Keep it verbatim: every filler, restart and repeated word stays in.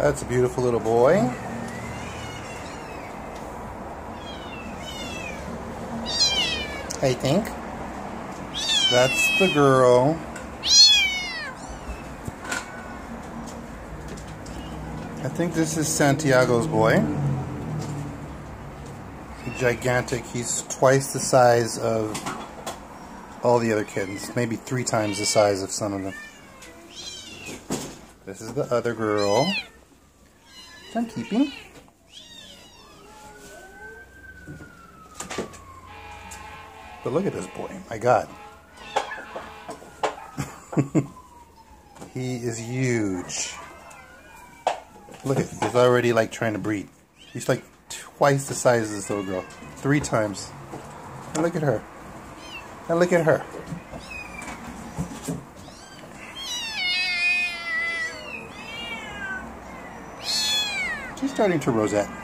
That's a beautiful little boy. I think. That's the girl. I think this is Santiago's boy. Gigantic. He's twice the size of all the other kittens. Maybe three times the size of some of them. This is the other girl, which I'm keeping. But look at this boy. My God. He is huge. Look at, he's already like trying to breed. He's like twice the size of this little girl. Three times. And look at her. And look at her. She's starting to rosette.